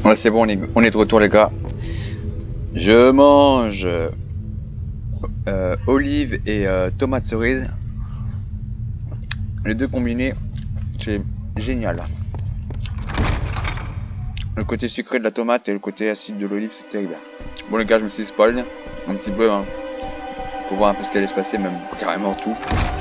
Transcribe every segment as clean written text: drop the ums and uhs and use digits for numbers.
Ouais, c'est bon, on est de retour les gars. Je mange olive et tomate cerise. Les deux combinés, c'est génial. Le côté sucré de la tomate et le côté acide de l'olive, c'est terrible. Bon les gars, je me suis spoil un petit peu hein, pour voir un peu ce qui allait se passer, même carrément tout.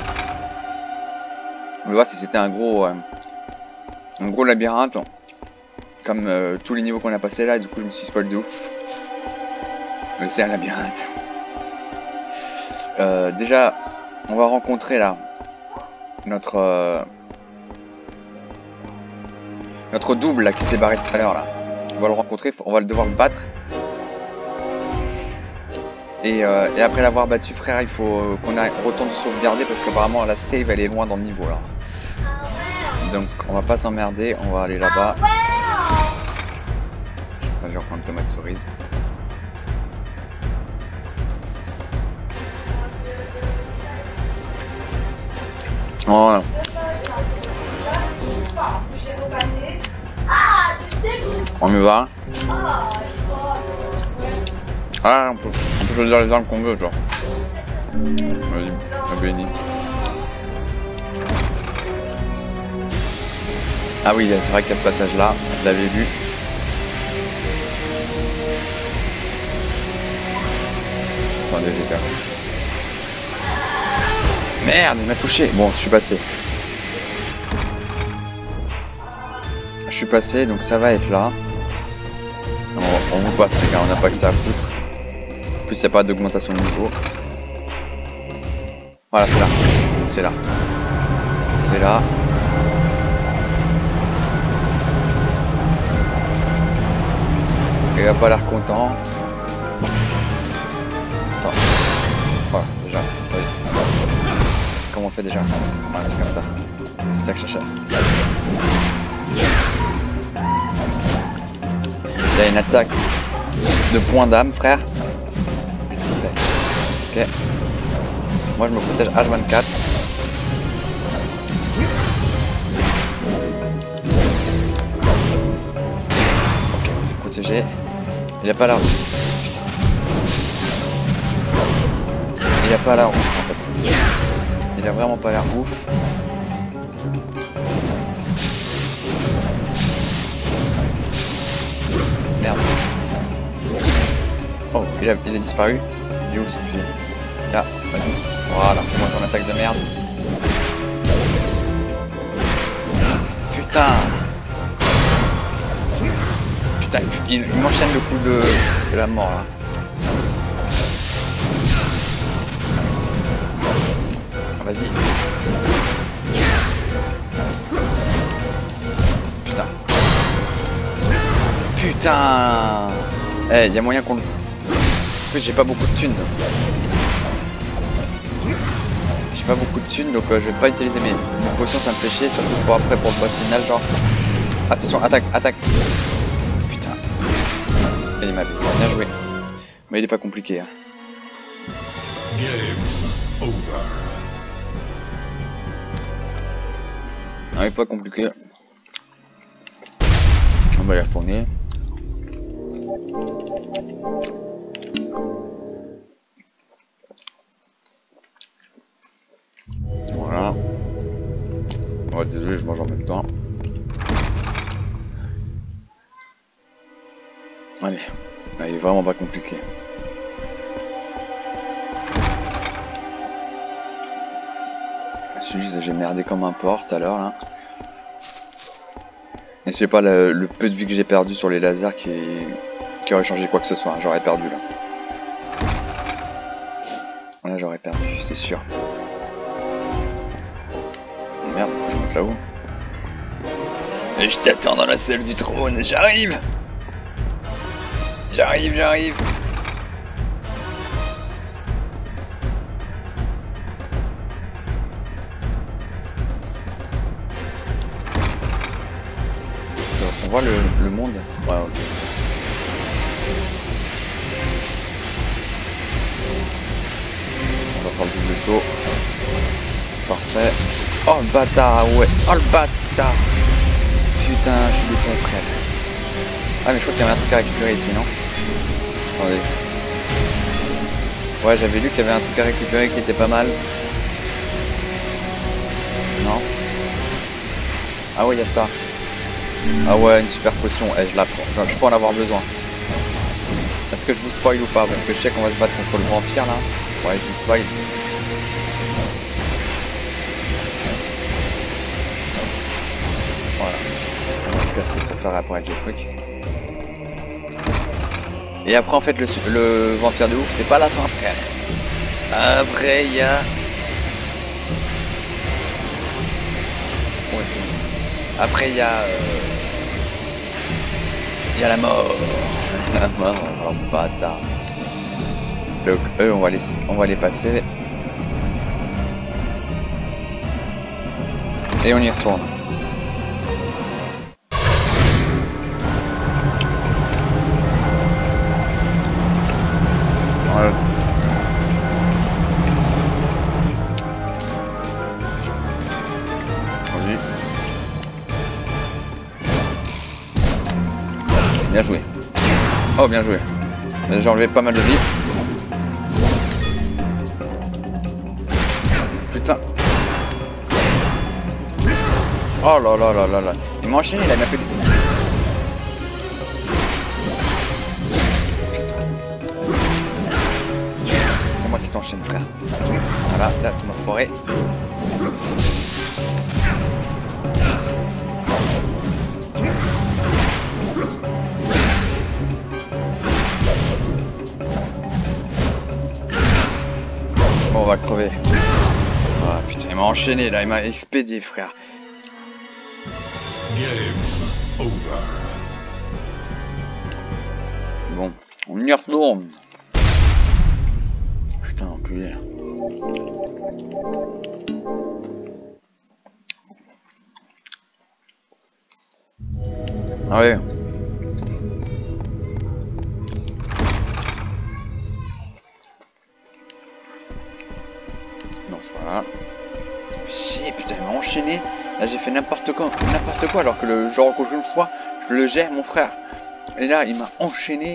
On va voir si c'était un gros labyrinthe, comme tous les niveaux qu'on a passé là, et du coup je me suis spoil de ouf. Mais c'est un labyrinthe. Déjà, on va rencontrer là notre double là qui s'est barré tout à l'heure là. On va le rencontrer, on va devoir le battre. Et après l'avoir battu, frère, il faut qu'on retourne sauvegarder parce qu'apparemment la save elle est loin dans le niveau là. Donc on va pas s'emmerder, on va aller là-bas. Je vais reprendre tomate cerise. Voilà. On y va. Ah, on peut choisir les armes qu'on veut, genre. Vas-y, béni. Ah oui, c'est vrai qu'il y a ce passage-là, je l'avais vu. Attendez, j'ai perdu. Merde, il m'a touché. Bon, je suis passé. Je suis passé, donc ça va être là. On vous passe les gars, on n'a pas que ça à foutre. En plus, il n'y a pas d'augmentation de niveau. Voilà, c'est là. C'est là. C'est là. Il a pas l'air content. Attends. Voilà, déjà. Attendez. Comment on fait déjà? Voilà, c'est comme ça. C'est ça que je cherchais. Il a une attaque de point d'âme, frère. Qu'est-ce qu'il fait? Ok. Moi, je me protège H24. Ok, on s'est protégé. Il a pas l'air... Putain. Il a pas l'air ouf, en fait. Il a vraiment pas l'air ouf. Merde. Oh, il a disparu. Il est où ce pied? Là, vas-y. Voilà, fais-moi ton attaque de merde. Putain. Putain, il m'enchaîne le coup de la mort là. Ah, vas-y. Putain. Putain. Eh, y a moyen qu'on le... En plus, j'ai pas beaucoup de thunes. J'ai pas beaucoup de thunes, donc je vais pas utiliser mes potions, ça me fait chier, surtout pour après pour le boss final, genre. Attention, attaque, attaque. Putain. Il m'a ça a bien joué. Mais il est pas compliqué. Hein. Game over. Non, il est pas compliqué. On va y retourner. Voilà. Oh, désolé, je mange en même temps. Allez, là, il est vraiment pas compliqué. C'est juste que j'ai merdé comme un porc tout à l'heure là. Et c'est pas le peu de vie que j'ai perdu sur les lasers qui aurait changé quoi que ce soit. J'aurais perdu là. Là j'aurais perdu, c'est sûr. Merde, faut que je monte là-haut. Et je t'attends dans la salle du trône, j'arrive. J'arrive, j'arrive. On voit le monde. Ouais, ok. On va faire le double saut. Parfait. Oh le bâtard, ouais. Oh le bâtard. Putain, je suis des bons frères. Ah mais je crois qu'il y avait un truc à récupérer ici, non? Attendez. Ouais, j'avais lu qu'il y avait un truc à récupérer qui était pas mal. Non? Ah ouais, il y a ça. Ah ouais, une super potion. Eh, je la prends. Je peux en avoir besoin. Est-ce que je vous spoil ou pas? Parce que je sais qu'on va se battre contre le vampire là. Ouais, je vous spoil. Voilà. On va se casser pour faire apparaître les trucs. Et après en fait le vampire de ouf c'est pas la fin frère. Après il y a... Ouais, c'est bon. Après il y a... Il y a la mort. La mort, oh, bâtard. Donc eux on va les passer. Et on y retourne. Voilà. Oui. Bien joué. Oh bien joué. J'ai enlevé pas mal de vie. Putain. Oh là là là là là. Il m'a enchaîné, il m'a fait... C'est moi qui t'enchaîne frère. Voilà, là tu m'as foiré. Bon, on va crever. Ah putain, il m'a enchaîné là, il m'a expédié frère. Bon, on y retourne. Putain, enculé. Ah ouais. Non, c'est pas là. Chier, putain, il m'a enchaîné. Là, j'ai fait n'importe quoi, alors que le genre que je le fois, je le gère, mon frère. Et là, il m'a enchaîné.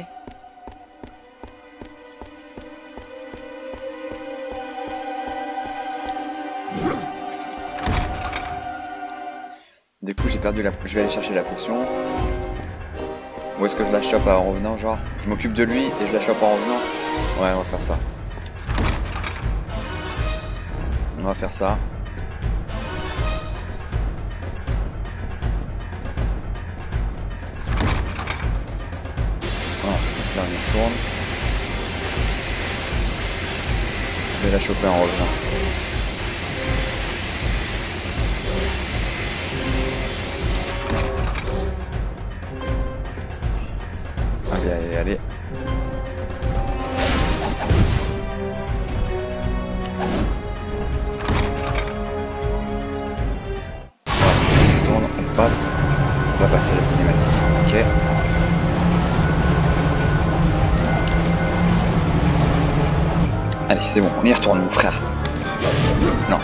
Du coup, j'ai perdu la... Je vais aller chercher la potion. Ou est-ce que je la chope en revenant, genre? Je m'occupe de lui et je la chope en revenant. Ouais, on va faire ça. On va faire ça. Voilà, donc là on y retourne. Je vais la choper en revenant. Allez, allez, allez. On passe. On va passer la cinématique. Ok. Allez, c'est bon, on y retourne, mon frère. Non.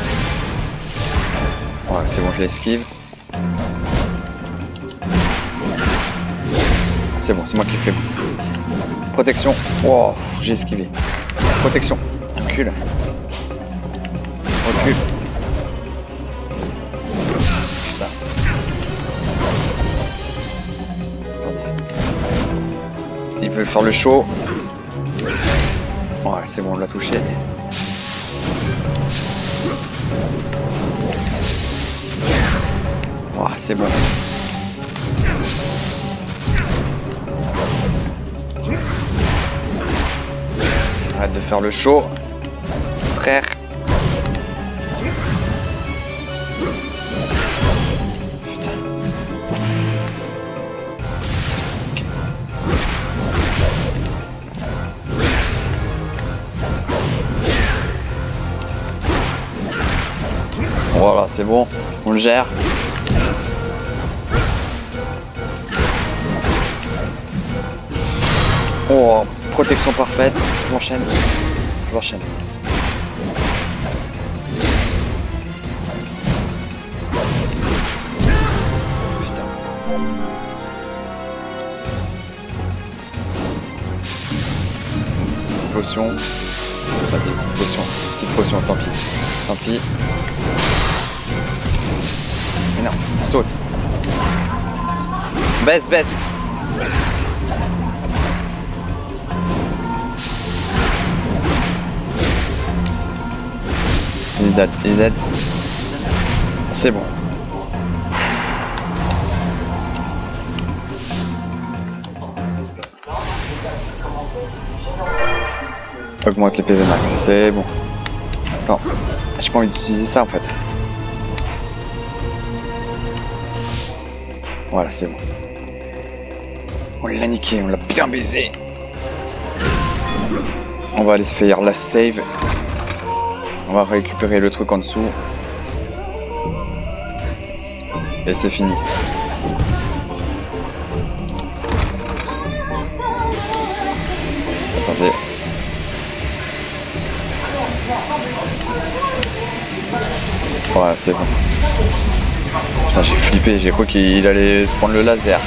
Ouais, c'est bon, je l'esquive. C'est bon, c'est moi qui fais. Protection. Oh, j'ai esquivé. Protection. Recule. Recule. Putain. Attendez. Il veut faire le show. Ouais, c'est bon, on l'a touché. Ouais, c'est bon. Arrête de faire le show, frère. Putain. Okay. Voilà, c'est bon, on le gère. Oh, protection parfaite. Je l'enchaîne. Je l'enchaîne. Putain. potion. Vas-y, petite potion. Petite potion, tant pis. Tant pis. Mais non, saute. Baisse, baisse. Il est dead, il est dead. C'est bon. Augmente les PV max, c'est bon. Attends, j'ai pas envie d'utiliser ça en fait. Voilà, c'est bon. On l'a niqué, on l'a bien baisé. On va aller se faire la save. On va récupérer le truc en dessous. Et c'est fini. Attendez. Voilà, c'est bon. Putain, j'ai flippé, j'ai cru qu'il allait se prendre le laser.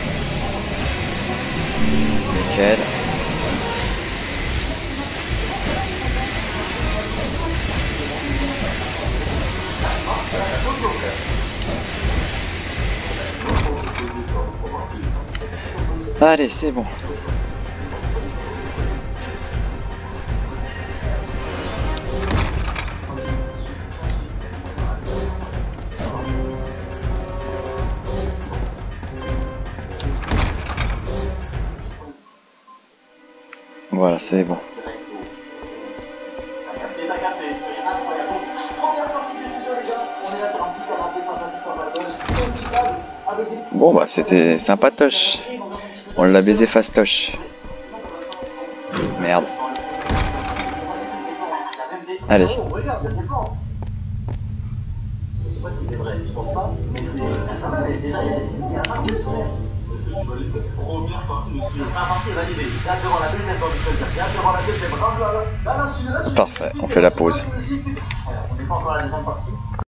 Nickel. Allez, c'est bon. Voilà, c'est bon. Bon bah c'était sympatoche. On l'a baisé fastoche. Merde. Allez. Parfait, on fait la pause.